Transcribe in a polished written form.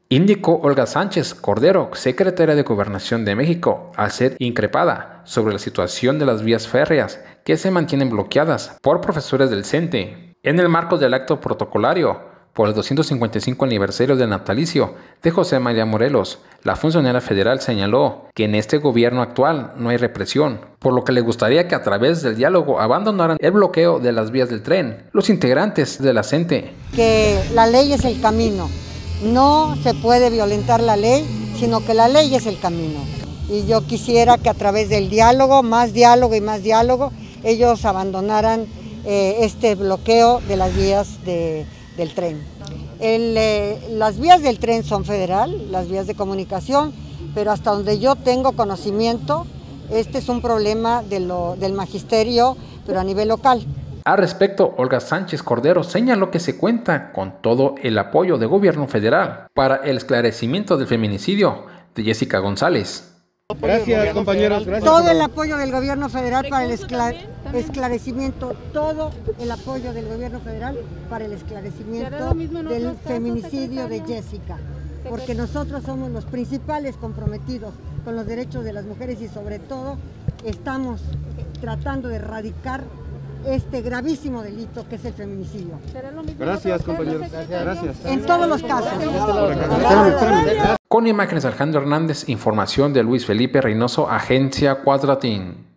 indicó Olga Sánchez Cordero, secretaria de Gobernación de México, al ser increpada sobre la situación de las vías férreas que se mantienen bloqueadas por profesores del CENTE. En el marco del acto protocolario por el 255 aniversario del natalicio de José María Morelos, la funcionaria federal señaló que en este gobierno actual no hay represión, por lo que le gustaría que a través del diálogo abandonaran el bloqueo de las vías del tren los integrantes de la CENTE. Que la ley es el camino. No se puede violentar la ley, sino que la ley es el camino. Y yo quisiera que a través del diálogo, más diálogo y más diálogo, ellos abandonaran este bloqueo de las vías del tren. Las vías del tren son federal, las vías de comunicación, pero hasta donde yo tengo conocimiento, este es un problema del magisterio, pero a nivel local. Al respecto, Olga Sánchez Cordero señaló que se cuenta con todo el apoyo del gobierno federal para el esclarecimiento del feminicidio de Jessica González. Gracias, compañeros. Gracias. Todo el apoyo del gobierno federal para el esclarecimiento, todo el apoyo del gobierno federal para el esclarecimiento del feminicidio de Jessica, porque nosotros somos los principales comprometidos con los derechos de las mujeres y sobre todo estamos tratando de erradicar este gravísimo delito que es el feminicidio. Gracias, compañeros. Gracias. En todos los casos. Con imágenes Alejandro Hernández, información de Luis Felipe Reynoso, Agencia Cuadratín.